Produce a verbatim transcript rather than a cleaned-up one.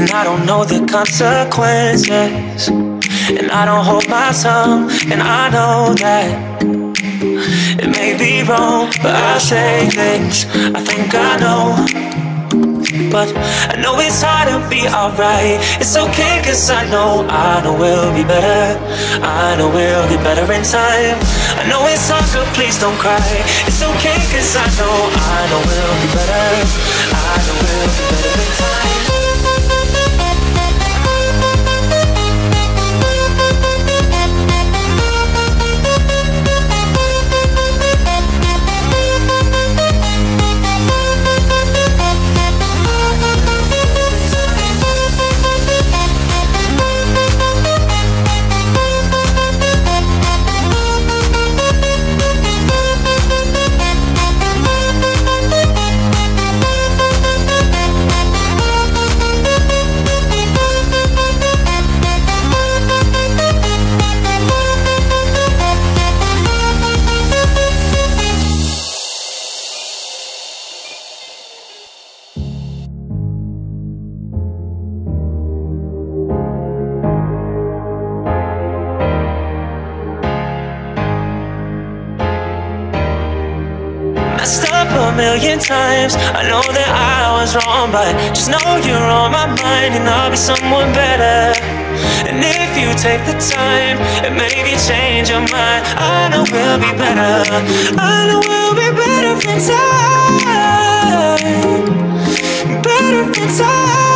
and I don't know the consequences. And I don't hold my tongue, and I know that it may be wrong, but I say things I think I know. But I know it's hard to be alright. It's okay, cause I know, I know we'll be better. I know we'll get better in time. I know it's hard, but please don't cry. It's okay, cause I know, I know we'll be better. I know we'll be better in time. Messed up a million times. I know that I was wrong, but just know you're on my mind, and I'll be someone better. And if you take the time and maybe change your mind, I know we'll be better. I know we'll be better in time. Better in time.